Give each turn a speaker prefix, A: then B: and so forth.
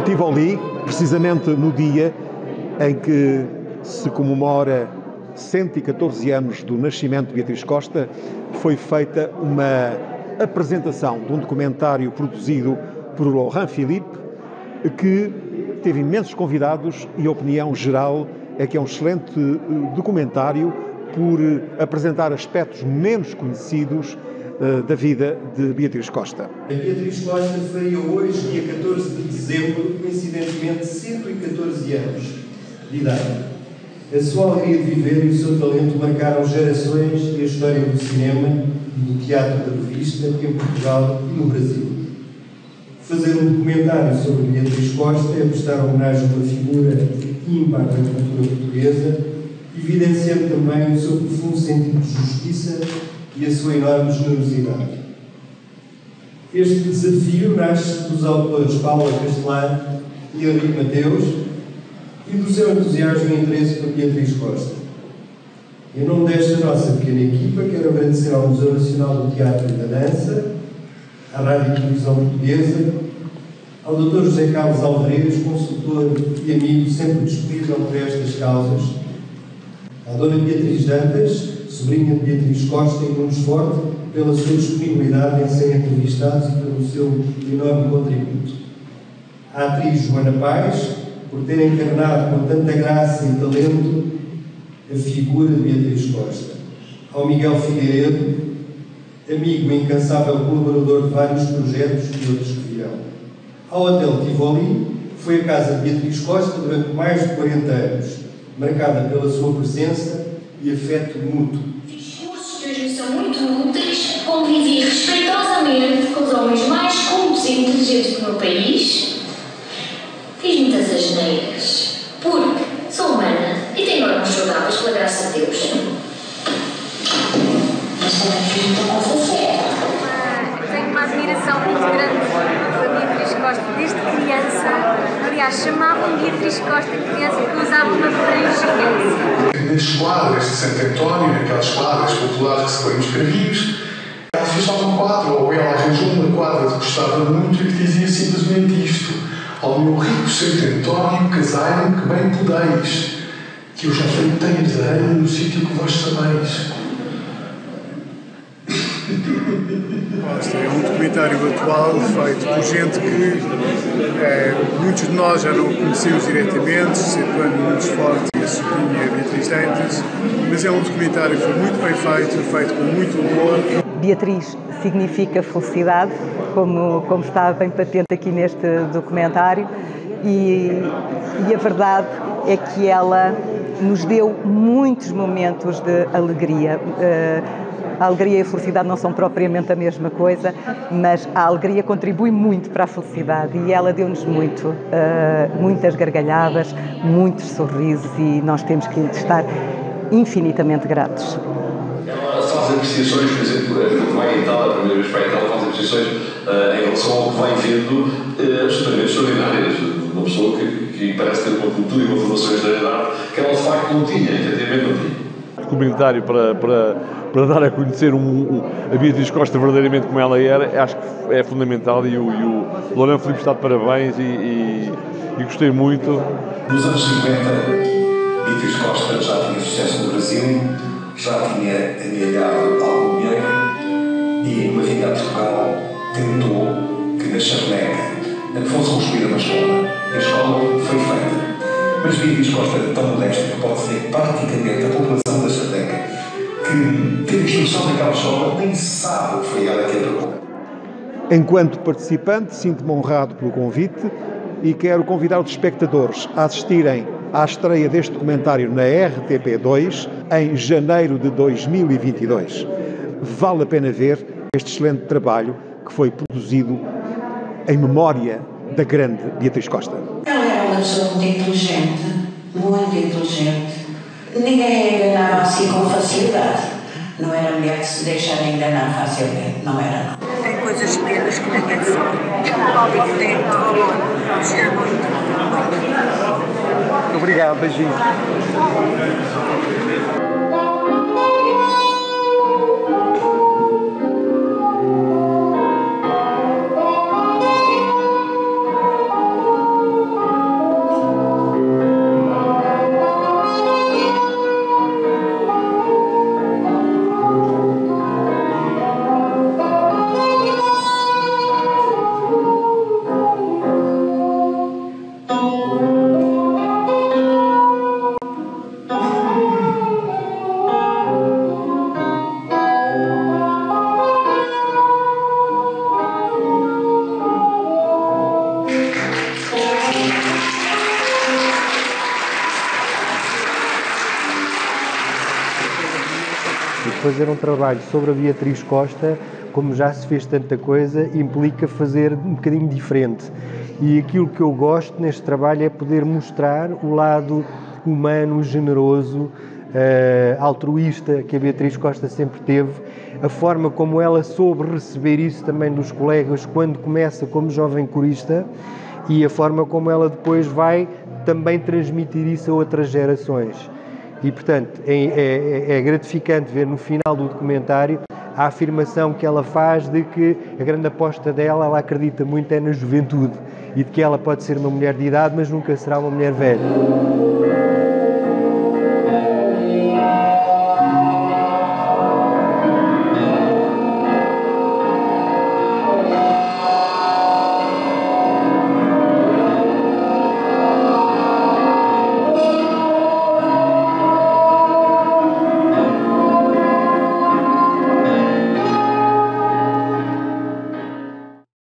A: ao Tivoli, precisamente no dia em que se comemora 114 anos do nascimento de Beatriz Costa, foi feita uma apresentação de um documentário produzido por Laurent Philippe, que teve imensos convidados e a opinião geral é que é um excelente documentário por apresentar aspectos menos conhecidos da vida de Beatriz Costa.
B: A Beatriz Costa faria hoje, dia 14 de dezembro, coincidentemente 114 anos de idade. A sua alegria de viver e o seu talento marcaram gerações e a história do cinema e do teatro da revista em Portugal e no Brasil. Fazer um documentário sobre Beatriz Costa é prestar homenagem a uma figura ímpar da cultura portuguesa, evidenciando também o seu profundo sentido de justiça e a sua enorme generosidade. Este desafio nasce dos autores Paula Castelar e Henrique Mateus e do seu entusiasmo e interesse por Beatriz Costa. Em nome desta nossa pequena equipa, quero agradecer ao Museu Nacional do Teatro e da Dança, à Rádio e Televisão Portuguesa, ao Dr. José Carlos Alvarenga, consultor e amigo sempre disponível por estas causas, à Dona Beatriz Dantas, sobrinha de Beatriz Costa, e Nunes Forte, pela sua disponibilidade em serem entrevistados e pelo seu enorme contributo. À atriz Joana Paes, por ter encarnado com tanta graça e talento a figura de Beatriz Costa. Ao Miguel Figueiredo, amigo e incansável colaborador de vários projetos e outros que virão. Ao Hotel Tivoli, foi a casa de Beatriz Costa durante mais de 40 anos, marcada pela sua presença e afeto mútuo.
C: Os discursos de hoje são muito úteis, convivi respeitosamente com os homens mais cultos e inteligentes do meu país. Fiz muitas asneiras, porque sou humana e tenho órgãos saudáveis, pela graça de Deus. Mas também fiz muita coisa séria.
D: Tenho uma admiração muito grande pela Beatriz Costa, desde criança. Aliás, chamavam Beatriz Costa de criança porque usava uma franjinha.
E: Nas quadras de Santo António, naquelas quadras populares que se põem nos carrinhos, ela fez só um quadro, ou ela arranjou uma quadra que gostava muito e que dizia simplesmente isto: ao meu rico Santo António, casai-me que bem podeis, que eu já feitei herdeira no sítio que vós sabeis.
F: É um documentário atual feito por gente que muitos de nós já não conhecemos diretamente, situando Nunes Forte e a sobrinha Beatriz Dantas, mas é um documentário que foi muito bem feito com muito humor.
G: Beatriz significa felicidade, como está bem patente aqui neste documentário, e a verdade é que ela nos deu muitos momentos de alegria. A alegria e a felicidade não são propriamente a mesma coisa, mas a alegria contribui muito para a felicidade e ela deu-nos muito, muitas gargalhadas, muitos sorrisos, e nós temos que estar infinitamente gratos.
H: Ela faz apreciações, por exemplo, quando vai em Itália, a primeira vez para a Itália, faz apreciações em relação ao que vai vendo, absolutamente extraordinárias, de uma pessoa que parece ter uma cultura e uma formação extraordinária que ela de facto não tinha, efetivamente não tinha.
I: Documentário para dar a conhecer a Beatriz Costa verdadeiramente como ela era, acho que é fundamental, e o Laurent Philippe está de parabéns e gostei muito.
H: Nos anos 50, Beatriz Costa já tinha sucesso no Brasil, já tinha amealhado algum dinheiro e, numa vinda a Portugal, tentou que na Charneca fosse construída uma escola. A escola foi feita. Mas Beatriz Costa é tão modesta que pode ser praticamente a população da Charneca que teve instrução naquela escola, nem sabe o que foi ela que apagou.
A: Enquanto participante, sinto-me honrado pelo convite e quero convidar os espectadores a assistirem à estreia deste documentário na RTP2 em janeiro de 2022. Vale a pena ver este excelente trabalho que foi produzido em memória da grande Beatriz Costa.
J: Ela era uma pessoa muito inteligente, muito inteligente. Ninguém a enganava assim com facilidade. Não era mulher que se deixava enganar facilmente, não era.
D: Tem coisas pequenas que ninguém sabe. Óbvio que tem muito valor.
A: Obrigado, beijinho.
K: fazer um trabalho sobre a Beatriz Costa, como já se fez tanta coisa, implica fazer um bocadinho diferente. E aquilo que eu gosto neste trabalho é poder mostrar o lado humano, generoso, altruísta que a Beatriz Costa sempre teve, a forma como ela soube receber isso também dos colegas quando começa como jovem corista e a forma como ela depois vai também transmitir isso a outras gerações. E, portanto, é gratificante ver no final do documentário a afirmação que ela faz de que a grande aposta dela, ela acredita muito, é na juventude e de que ela pode ser uma mulher de idade, mas nunca será uma mulher velha.